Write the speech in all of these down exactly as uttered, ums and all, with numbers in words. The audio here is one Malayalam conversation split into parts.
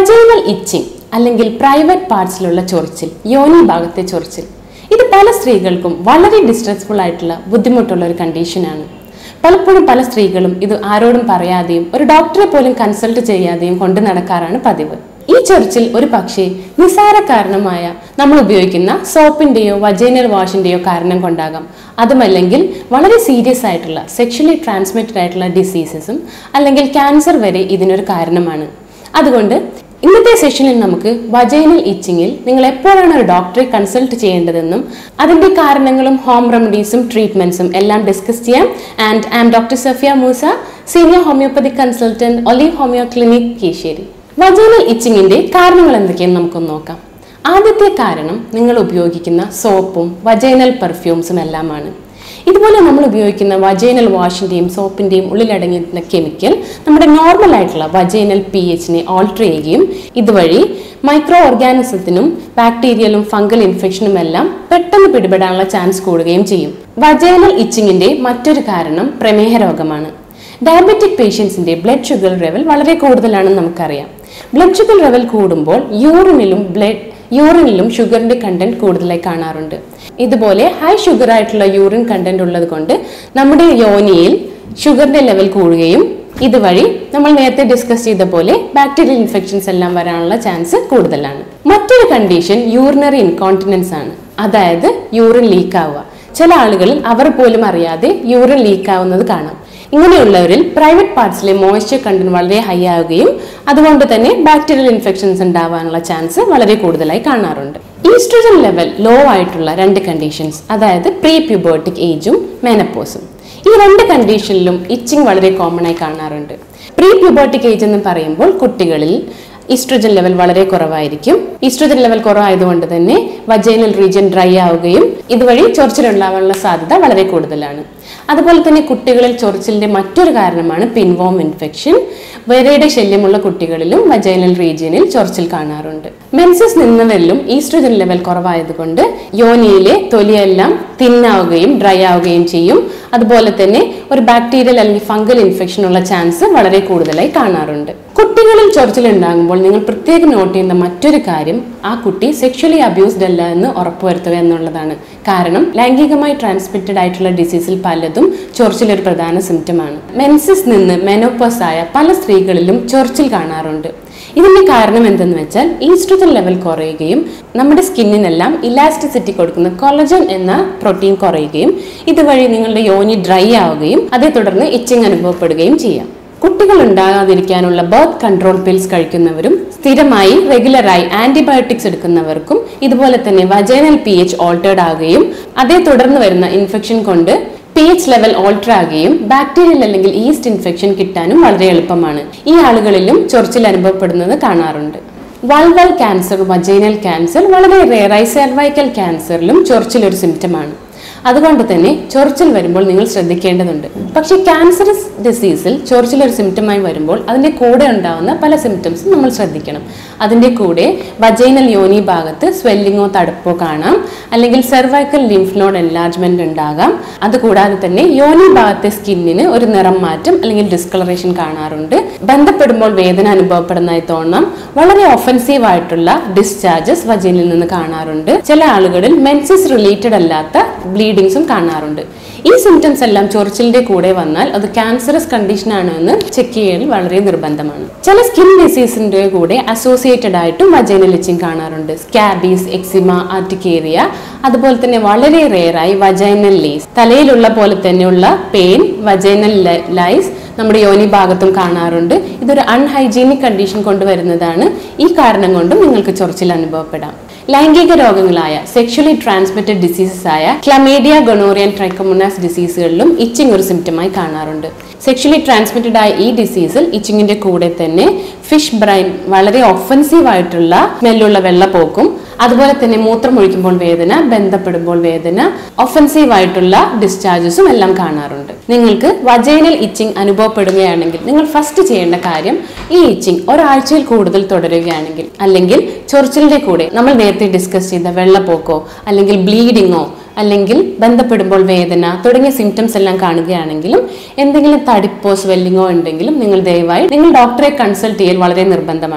വജൈനൽ ഇച്ചിങ് അല്ലെങ്കിൽ പ്രൈവറ്റ് പാർട്സിലുള്ള ചൊറിച്ചിൽ, യോനി ഭാഗത്തെ ചൊറിച്ചിൽ, ഇത് പല സ്ത്രീകൾക്കും വളരെ ഡിസ്ട്രെസ്ഫുൾ ആയിട്ടുള്ള ബുദ്ധിമുട്ടുള്ള ഒരു കണ്ടീഷനാണ്. പലപ്പോഴും പല സ്ത്രീകളും ഇത് ആരോടും പറയാതെയും ഒരു ഡോക്ടറെ പോലും കൺസൾട്ട് ചെയ്യാതെയും കൊണ്ടു നടക്കാറാണ് പതിവ്. ഈ ചൊറിച്ചിൽ ഒരു പക്ഷേ നിസ്സാര കാരണമായ നമ്മൾ ഉപയോഗിക്കുന്ന സോപ്പിന്റെയോ വജൈനൽ വാഷിന്റെയോ കാരണം കൊണ്ടാകാം. അതുമല്ലെങ്കിൽ വളരെ സീരിയസ് ആയിട്ടുള്ള സെക്ഷലി ട്രാൻസ്മിറ്റഡ് ആയിട്ടുള്ള ഡിസീസസും അല്ലെങ്കിൽ ക്യാൻസർ വരെ ഇതിനൊരു കാരണമാണ്. അതുകൊണ്ട് ഇന്നത്തെ സെഷനിൽ നമുക്ക് വജൈനൽ ഇച്ചിങ്ങിൽ നിങ്ങൾ എപ്പോഴാണ് ഒരു ഡോക്ടറെ കൺസൾട്ട് ചെയ്യേണ്ടതെന്നും അതിന്റെ കാരണങ്ങളും ഹോം റെമഡീസും ട്രീറ്റ്മെന്റ്സും എല്ലാം ഡിസ്കസ് ചെയ്യാം. And I am doctor Safiya Moosa, senior homeopathy consultant, Olive homeo clinic, Keezhissery. Vaginal ഇച്ചിങ്ങിന്റെ കാരണങ്ങൾ എന്തൊക്കെയെന്ന് നമുക്കൊന്ന് നോക്കാം. ആദ്യത്തെ കാരണം നിങ്ങൾ ഉപയോഗിക്കുന്ന സോപ്പും വജൈനൽ പെർഫ്യൂംസും എല്ലാമാണ്. ഇതുപോലെ നമ്മൾ ഉപയോഗിക്കുന്ന വജൈനൽ വാഷിന്റെയും സോപ്പിന്റെയും ഉള്ളിലടങ്ങിയിട്ടുള്ള കെമിക്കൽ നമ്മുടെ നോർമൽ ആയിട്ടുള്ള വജൈനൽ പി എച്ചിനെ ഓൾട്ടർ ചെയ്യുകയും ഇതുവഴി മൈക്രോ ഓർഗാനിസത്തിനും ബാക്ടീരിയലും ഫംഗൽ ഇൻഫെക്ഷനും എല്ലാം പെട്ടെന്ന് പിടിപെടാനുള്ള ചാൻസ് കൂടുകയും ചെയ്യും. വജൈനൽ ഇച്ചിങ്ങിന്റെ മറ്റൊരു കാരണം പ്രമേഹ രോഗമാണ്. ഡയബറ്റിക് പേഷ്യൻസിന്റെ ബ്ലഡ് ഷുഗർ ലെവൽ വളരെ കൂടുതലാണെന്ന് നമുക്കറിയാം. ബ്ലഡ് ഷുഗർ ലെവൽ കൂടുമ്പോൾ യൂറിനിലും ബ്ലഡ് യൂറിനിലും ഷുഗറിന്റെ കണ്ടന്റ് കൂടുതലായി കാണാറുണ്ട്. ഇതുപോലെ ഹൈ ഷുഗർ ആയിട്ടുള്ള യൂറിൻ കണ്ടന്റ് ഉള്ളത് കൊണ്ട് നമ്മുടെ യോനിയിൽ ഷുഗറിന്റെ ലെവൽ കൂടുകയും ഇതുവഴി നമ്മൾ നേരത്തെ ഡിസ്കസ് ചെയ്ത പോലെ ബാക്ടീരിയൽ ഇൻഫെക്ഷൻസ് എല്ലാം വരാനുള്ള ചാൻസ് കൂടുതലാണ്. മറ്റൊരു കണ്ടീഷൻ യൂറിനറി ഇൻകോണ്ടിനൻസ് ആണ്, അതായത് യൂറിൻ ലീക്ക് ആവുക. ചില ആളുകളിൽ അവർ പോലും അറിയാതെ യൂറിൻ ലീക്ക് ആവുന്നത് കാണാം. ഇങ്ങനെയുള്ളവരിൽ പ്രൈവറ്റ് പാർട്സിലെ മോയ്സ്ചർ കണ്ടന്റ് വളരെ ഹൈ ആവുകയും അതുകൊണ്ട് തന്നെ ബാക്ടീരിയൽ ഇൻഫെക്ഷൻസ് ഉണ്ടാവാനുള്ള ചാൻസ് വളരെ കൂടുതലായി കാണാറുണ്ട്. ഈസ്ട്രജൻ ലെവൽ ലോ ആയിട്ടുള്ള രണ്ട് കണ്ടീഷൻസ്, അതായത് പ്രീ പ്യൂബർട്ടിക് ഏജും മെനപ്പോസും, ഈ രണ്ട് കണ്ടീഷനിലും ഇച്ചിങ് വളരെ കോമൺ ആയി കാണാറുണ്ട്. പ്രീ പ്യൂബർട്ടിക് ഏജ് എന്ന് പറയുമ്പോൾ കുട്ടികളിൽ ഈസ്ട്രജൻ ലെവൽ വളരെ കുറവായിരിക്കും. ഈസ്ട്രജൻ ലെവൽ കുറവായതുകൊണ്ട് തന്നെ വജൈനൽ റീജിയൻ ഡ്രൈ ആവുകയും ഇതുവഴി ചൊറിച്ചിലുണ്ടാവാനുള്ള സാധ്യത വളരെ കൂടുതലാണ്. അതുപോലെ തന്നെ കുട്ടികളിൽ ചൊറിച്ചിലിന്റെ മറ്റൊരു കാരണമാണ് പിൻവോം ഇൻഫെക്ഷൻ. വിരയുടെ ശല്യമുള്ള കുട്ടികളിലും വജൈനൽ റീജിയനിൽ ചൊറിച്ചിൽ കാണാറുണ്ട്. മെൻസസ് നിന്നവരിലും ഈസ്ട്രജൻ ലെവൽ കുറവായതുകൊണ്ട് യോനിയിലെ തൊലിയെല്ലാം തിന്നാവുകയും ഡ്രൈ ആവുകയും ചെയ്യും. അതുപോലെ തന്നെ ഒരു ബാക്ടീരിയൽ അല്ലെങ്കിൽ ഫംഗൽ ഇൻഫെക്ഷൻ ഉള്ള ചാൻസ് വളരെ കൂടുതലായി കാണാറുണ്ട്. കുട്ടികളിൽ ചൊറിച്ചിൽ ഉണ്ടാകുമ്പോൾ നിങ്ങൾ പ്രത്യേകം നോട്ട് ചെയ്യുന്ന മറ്റൊരു കാര്യം ആ കുട്ടി സെക്ഷലി അബ്യൂസ്ഡ് അല്ല എന്ന് ഉറപ്പുവരുത്തുക എന്നുള്ളതാണ്. കാരണം ലൈംഗികമായി ട്രാൻസ്മിറ്റഡ് ആയിട്ടുള്ള ഡിസീസിൽ പലതും ചൊറിച്ചിൽ ഒരു പ്രധാന സിംറ്റമാണ്. മെൻസസ് നിന്ന് മെനോപോസ് ആയ പല സ്ത്രീകളിലും ചൊറിച്ചിൽ കാണാറുണ്ട്. ഇതിന്റെ കാരണം എന്തെന്ന് വെച്ചാൽ ഈസ്ട്രജൻ ലെവൽ കുറയുകയും നമ്മുടെ സ്കിന്നിനെല്ലാം ഇലാസ്റ്റിസിറ്റി കൊടുക്കുന്ന കൊളജൻ എന്ന പ്രോട്ടീൻ കുറയുകയും ഇതുവഴി നിങ്ങളുടെ യോനി ഡ്രൈ ആവുകയും അതേ തുടർന്ന് ഇച്ചിങ് അനുഭവപ്പെടുകയും ചെയ്യാം. കുട്ടികൾ ഉണ്ടാകാതിരിക്കാനുള്ള ബർത്ത് കൺട്രോൾ പിൽസ് കഴിക്കുന്നവരും സ്ഥിരമായി റെഗുലറായി ആന്റിബയോട്ടിക്സ് എടുക്കുന്നവർക്കും ഇതുപോലെ തന്നെ വജൈനൽ പി എച്ച് ഓൾട്ടേർഡ് ആവുകയും അതേ തുടർന്ന് വരുന്ന ഇൻഫെക്ഷൻ കൊണ്ട് പി എച്ച് ലെവൽ ഓൾട്ടർ ആകുകയും ബാക്ടീരിയൽ അല്ലെങ്കിൽ ഈസ്റ്റ് ഇൻഫെക്ഷൻ കിട്ടാനും വളരെ എളുപ്പമാണ്. ഈ ആളുകളിലും ചൊറിച്ചിൽ അനുഭവപ്പെടുന്നത് കാണാറുണ്ട്. വൾവൽ ക്യാൻസർ, വജൈനൽ ക്യാൻസർ വളരെ റെയറായി സെർവൈക്കൽ ക്യാൻസറിലും ചൊറിച്ചിൽ ഒരു സിംറ്റമാണ്. അതുകൊണ്ട് തന്നെ ചൊറിച്ചിൽ വരുമ്പോൾ നിങ്ങൾ ശ്രദ്ധിക്കേണ്ടതുണ്ട്. പക്ഷെ ക്യാൻസറസ് ഡിസീസിൽ ചൊറിച്ചിൽ ഒരു സിംറ്റമായി വരുമ്പോൾ അതിന്റെ കൂടെ ഉണ്ടാവുന്ന പല സിംറ്റംസും നമ്മൾ ശ്രദ്ധിക്കണം. അതിന്റെ കൂടെ വജൈനൽ യോനി ഭാഗത്ത് സ്വെല്ലിങ്ങോ തടുപ്പോ കാണാം, അല്ലെങ്കിൽ സെർവൈക്കൽ ലിംഫ് നോഡ് എൻലാർജ്മെന്റ് ഉണ്ടാകാം. അതുകൂടാതെ തന്നെ യോനി ഭാഗത്തെ സ്കിന്നിന് ഒരു നിറം മാറ്റം അല്ലെങ്കിൽ ഡിസ്കളറേഷൻ കാണാറുണ്ട്. ബന്ധപ്പെടുമ്പോൾ വേദന അനുഭവപ്പെടുന്നതായി തോന്നാം. വളരെ ഒഫൻസീവ് ആയിട്ടുള്ള ഡിസ്ചാർജസ് വജൈനിൽ നിന്ന് കാണാറുണ്ട്. ചില ആളുകളിൽ മെൻസസ് റിലേറ്റഡ് അല്ലാത്ത ബ്ലീഡിങ്സും കാണാറുണ്ട്. ഈ സിംറ്റംസ് എല്ലാം ചൊറിച്ചിലിന്റെ കൂടെ വന്നാൽ അത് ക്യാൻസറസ് കണ്ടീഷൻ ആണോ എന്ന് ചെക്ക് ചെയ്യൽ വളരെ നിർബന്ധമാണ്. ചില സ്കിൻ ഡിസീസിന്റെ കൂടെ അസോസിയേറ്റഡ് ആയിട്ടും വജൈനൽ ഇച്ചിങ് കാണാറുണ്ട്. സ്കാബീസ്, എക്സിമ, ആർട്ടിക്കേറിയ, അതുപോലെ തന്നെ വളരെ റെയറായി വജൈനൽ ലൈസ്, തലയിലുള്ള പോലെ തന്നെയുള്ള പെയിൻ, വജൈനൽ ലൈസ് നമ്മുടെ യോനി ഭാഗത്തും കാണാറുണ്ട്. ഇതൊരു അൺഹൈജീനിക് കണ്ടീഷൻ കൊണ്ടുവരുന്നതാണ്. ഈ കാരണം കൊണ്ടും നിങ്ങൾക്ക് ചൊറിച്ചിൽ അനുഭവപ്പെടാം. ലൈംഗിക രോഗങ്ങളായ സെക്ഷലി ട്രാൻസ്മിറ്റഡ് ഡിസീസസ് ആയ ക്ലമീഡിയ, ഗൊണോറിയ, ട്രൈക്കോമോണാസ് ഡിസീസുകളിലും ഇച്ചിങ് ഒരു സിംറ്റമായി കാണാറുണ്ട്. സെക്ഷലി ട്രാൻസ്മിറ്റഡ് ആയ ഈ ഡിസീസിൽ ഇച്ചിങ്ങിന്റെ കൂടെ തന്നെ ഫിഷ് ബ്രൈൻ, വളരെ ഒഫൻസീവ് ആയിട്ടുള്ള സ്മെല്ലുള്ള വെള്ളപ്പോക്കും, അതുപോലെ തന്നെ മൂത്രമൊഴിക്കുമ്പോൾ വേദന, ബന്ധപ്പെടുമ്പോൾ വേദന, ഒഫൻസീവ് ആയിട്ടുള്ള ഡിസ്ചാർജസും എല്ലാം കാണാറുണ്ട്. നിങ്ങൾക്ക് വജൈനൽ ഇച്ചിങ് അനുഭവപ്പെടുകയാണെങ്കിൽ നിങ്ങൾ ഫസ്റ്റ് ചെയ്യേണ്ട കാര്യം ഈ ഇച്ചിങ് ഒരാഴ്ചയിൽ കൂടുതൽ തുടരുകയാണെങ്കിൽ, അല്ലെങ്കിൽ ചൊറിച്ചിലിന്റെ കൂടെ നമ്മൾ നേരത്തെ ഡിസ്കസ് ചെയ്ത വെള്ളപ്പോക്കോ അല്ലെങ്കിൽ ബ്ലീഡിങ്ങോ അല്ലെങ്കിൽ ബന്ധപ്പെടുമ്പോൾ വേദന തുടങ്ങിയ സിംറ്റംസ് എല്ലാം കാണുകയാണെങ്കിലും എന്തെങ്കിലും തടിപ്പോ സ്വെല്ലിങ്ങോ ഉണ്ടെങ്കിലും നിങ്ങൾ ദയവായി നിങ്ങൾ ഡോക്ടറെ കൺസൾട്ട് ചെയ്യൽ വളരെ നിർബന്ധമാണ്.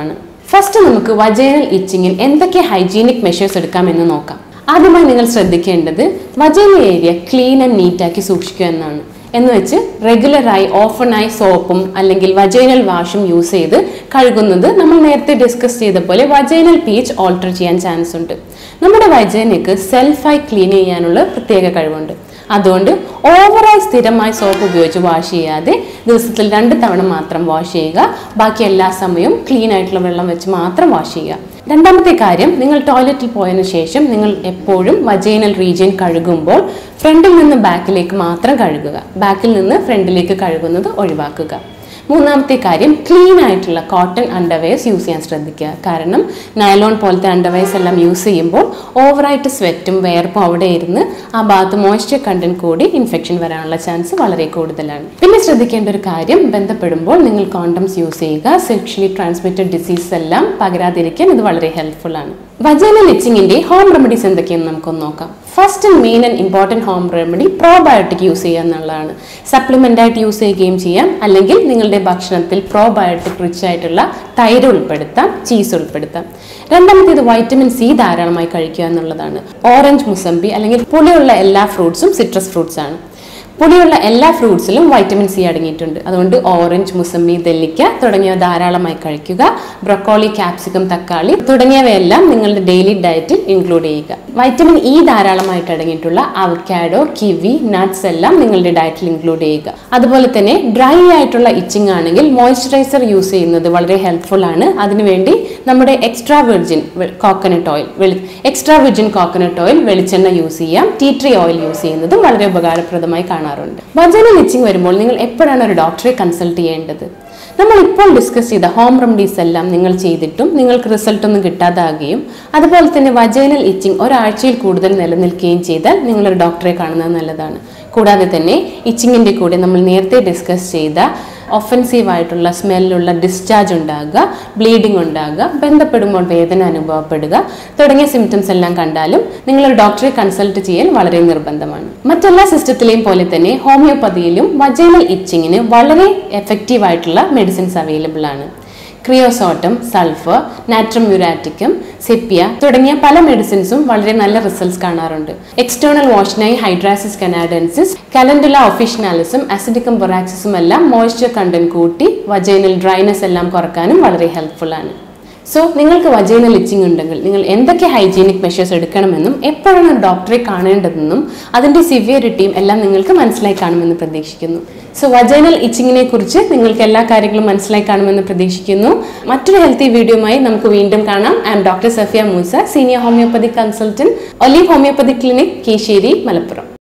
ഫസ്റ്റ് നമുക്ക് വജൈനൽ ഇച്ചിങ്ങിൽ എന്തൊക്കെ ഹൈജീനിക് മെഷേഴ്സ് എടുക്കാമെന്ന് നോക്കാം. ആദ്യമായി നിങ്ങൾ ശ്രദ്ധിക്കേണ്ടത് വജൈനൽ ഏരിയ ക്ലീൻ ആൻഡ് നീറ്റാക്കി സൂക്ഷിക്കുക എന്നാണ്. എന്ന് വെച്ച് റെഗുലറായി ഓഫണായി സോപ്പും അല്ലെങ്കിൽ വജൈനൽ വാഷും യൂസ് ചെയ്ത് കഴുകുന്നത് നമ്മൾ നേരത്തെ ഡിസ്കസ് ചെയ്ത പോലെ വജൈനൽ പീച്ച് ഓൾട്ടർ ചെയ്യാൻ ചാൻസ് ഉണ്ട്. നമ്മുടെ വജൈനയ്ക്ക് സെൽഫായി ക്ലീൻ ചെയ്യാനുള്ള പ്രത്യേക കഴിവുണ്ട്. അതുകൊണ്ട് ഓവറായി സ്ഥിരമായി സോപ്പ് ഉപയോഗിച്ച് വാഷ് ചെയ്യാതെ ദിവസത്തിൽ രണ്ട് തവണ മാത്രം വാഷ് ചെയ്യുക. ബാക്കി എല്ലാ സമയവും ക്ലീൻ ആയിട്ടുള്ള വെള്ളം വെച്ച് മാത്രം വാഷ് ചെയ്യുക. രണ്ടാമത്തെ കാര്യം, നിങ്ങൾ ടോയ്ലറ്റിൽ പോയതിനു ശേഷം നിങ്ങൾ എപ്പോഴും വജൈനൽ റീജിയൻ കഴുകുമ്പോൾ ഫ്രണ്ടിൽ നിന്ന് ബാക്കിലേക്ക് മാത്രം കഴുകുക. ബാക്കിൽ നിന്ന് ഫ്രണ്ടിലേക്ക് കഴുകുന്നത് ഒഴിവാക്കുക. മൂന്നാമത്തെ കാര്യം, ക്ലീൻ ആയിട്ടുള്ള കോട്ടൺ അണ്ടർവെയർസ് യൂസ് ചെയ്യാൻ ശ്രദ്ധിക്കുക. കാരണം നൈലോൺ പോലത്തെ അണ്ടർവെയർസ് എല്ലാം യൂസ് ചെയ്യുമ്പോൾ ഓവറായിട്ട് സ്വെറ്റും വേർപ്പും അവിടെ ഇരുന്ന് ആ ഭാഗത്ത് മോയ്സ്ചർ കണ്ടന്റ് കൂടി ഇൻഫെക്ഷൻ വരാനുള്ള ചാൻസ് വളരെ കൂടുതലാണ്. പിന്നെ ശ്രദ്ധിക്കേണ്ട ഒരു കാര്യം, ബന്ധപ്പെടുമ്പോൾ നിങ്ങൾ കോണ്ടംസ് യൂസ് ചെയ്യുക. സെക്ഷലി ട്രാൻസ്മിറ്റഡ് ഡിസീസ് എല്ലാം പകരാതിരിക്കാൻ ഇത് വളരെ ഹെൽപ്ഫുൾ ആണ്. വജൈനൽ ഇച്ചിങ്ങിന്റെ ഹോം റെമഡീസ് എന്തൊക്കെയെന്ന് നമുക്കൊന്ന് നോക്കാം. First and main and important home remedy probiotic use ചെയ്യുക എന്നുള്ളതാണ്. സപ്ലിമെൻ്റ് ആയിട്ട് യൂസ് ചെയ്യുകയും ചെയ്യാം, അല്ലെങ്കിൽ നിങ്ങളുടെ ഭക്ഷണത്തിൽ പ്രോബയോട്ടിക് റിച്ച് ആയിട്ടുള്ള തൈര് ഉൾപ്പെടുത്താം, ചീസ് ഉൾപ്പെടുത്താം. രണ്ടാമത്തേത് വൈറ്റമിൻ സി ധാരാളമായി കഴിക്കുക എന്നുള്ളതാണ്. ഓറഞ്ച്, മുസംബി അല്ലെങ്കിൽ പുളിയുള്ള എല്ലാ ഫ്രൂട്ട്സും സിട്രസ് ഫ്രൂട്ട്സ് ആണ്. പുളിയുള്ള എല്ലാ ഫ്രൂട്ട്സിലും വൈറ്റമിൻ സി അടങ്ങിയിട്ടുണ്ട്. അതുകൊണ്ട് ഓറഞ്ച്, മുസംബി, നെല്ലിക്ക തുടങ്ങിയവ ധാരാളമായി കഴിക്കുക. ബ്രൊക്കോളി, ക്യാപ്സിക്കം, തക്കാളി തുടങ്ങിയവയെല്ലാം നിങ്ങളുടെ ഡെയിലി ഡയറ്റിൽ ഇൻക്ലൂഡ് ചെയ്യുക. വൈറ്റമിൻ ഇ ധാരാളമായിട്ട് അടങ്ങിയിട്ടുള്ള അവക്കാഡോ, കിവി, നട്ട്സ് എല്ലാം നിങ്ങളുടെ ഡയറ്റിൽ ഇൻക്ലൂഡ് ചെയ്യുക. അതുപോലെ തന്നെ ഡ്രൈ ആയിട്ടുള്ള ഇച്ചിങ് ആണെങ്കിൽ മോയ്സ്ചറൈസർ യൂസ് ചെയ്യുന്നത് വളരെ ഹെൽപ്ഫുൾ ആണ്. അതിനുവേണ്ടി നമ്മുടെ extra virgin coconut oil extra virgin coconut oil വെളിച്ചെണ്ണ യൂസ് ചെയ്യാം. ടീ ട്രീ ഓയിൽ യൂസ് ചെയ്യുന്നതും വളരെ ഉപകാരപ്രദമായി കാണാറുണ്ട്. വജൈനൽ ഇച്ചിങ് വരുമ്പോൾ നിങ്ങൾ എപ്പോഴാണ് ഒരു ഡോക്ടറെ കൺസൾട്ട് ചെയ്യേണ്ടത്? നമ്മൾ ഇപ്പോൾ ഡിസ്കസ് ചെയ്ത ഹോം റെമഡീസ് എല്ലാം നിങ്ങൾ ചെയ്തിട്ടും നിങ്ങൾക്ക് റിസൾട്ട് ഒന്നും കിട്ടാതാകുകയും അതുപോലെ തന്നെ വജൈനൽ ഇച്ചിങ് ഒരാഴ്ചയിൽ കൂടുതൽ നിലനിൽക്കുകയും ചെയ്താൽ നിങ്ങളൊരു ഡോക്ടറെ കാണുന്നത് നല്ലതാണ്. കൂടാതെ തന്നെ ഇച്ചിങ്ങിൻ്റെ കൂടെ നമ്മൾ നേരത്തെ ഡിസ്കസ് ചെയ്ത ഒഫൻസീവ് ആയിട്ടുള്ള സ്മെല്ലുള്ള ഡിസ്ചാർജ് ഉണ്ടാകുക, ബ്ലീഡിംഗ് ഉണ്ടാകുക, ബന്ധപ്പെടുമ്പോൾ വേദന അനുഭവപ്പെടുക തുടങ്ങിയ സിംറ്റംസ് എല്ലാം കണ്ടാലും നിങ്ങളൊരു ഡോക്ടറെ കൺസൾട്ട് ചെയ്യാൻ വളരെ നിർബന്ധമാണ്. മറ്റെല്ലാ സിസ്റ്റത്തിലെയും പോലെ തന്നെ ഹോമിയോപ്പതിയിലും വജൈനൽ ഇച്ചിങ്ങിന് വളരെ എഫക്റ്റീവ് ആയിട്ടുള്ള മെഡിസിൻസ് അവൈലബിൾ ആണ്. ക്രിയോസോട്ടം, സൾഫർ, നാട്രം മ്യൂരാറ്റിക്കം, സെപ്പിയ തുടങ്ങിയ പല മെഡിസിൻസും വളരെ നല്ല റിസൾട്ട്സ് കാണാറുണ്ട്. എക്സ്റ്റേണൽ വാഷിനായി ഹൈഡ്രാസിസ് കനാഡൻസിസ്, കലൻഡുല ഒഫീഷ്യനാലിസും അസിഡിക്കം ബൊറാക്സിസും എല്ലാം മോയ്സ്ചർ കണ്ടന്റ് കൂട്ടി വജൈനൽ ഡ്രൈനെസ് എല്ലാം കുറക്കാനും വളരെ ഹെൽപ്ഫുൾ ആണ്. സോ നിങ്ങൾക്ക് വജൈനൽ ഇച്ചിങ് ഉണ്ടെങ്കിൽ നിങ്ങൾ എന്തൊക്കെ ഹൈജീനിക് മെഷേഴ്സ് എടുക്കണമെന്നും എപ്പോഴാണ് ഒരു ഡോക്ടറെ കാണേണ്ടതെന്നും അതിൻ്റെ സിവിയറിറ്റിയും എല്ലാം നിങ്ങൾക്ക് മനസ്സിലായി കാണുമെന്ന് പ്രതീക്ഷിക്കുന്നു. സോ വജൈനൽ ഇച്ചിങ്ങിനെ കുറിച്ച് നിങ്ങൾക്ക് എല്ലാ കാര്യങ്ങളും മനസ്സിലായി കാണുമെന്ന് പ്രതീക്ഷിക്കുന്നു. മറ്റൊരു ഹെൽത്തി വീഡിയോയുമായി നമുക്ക് വീണ്ടും കാണാം. I'm doctor Safiya Moosa, senior homeopathy consultant, Olive homeopathy clinic, Keezhissery, Malappuram.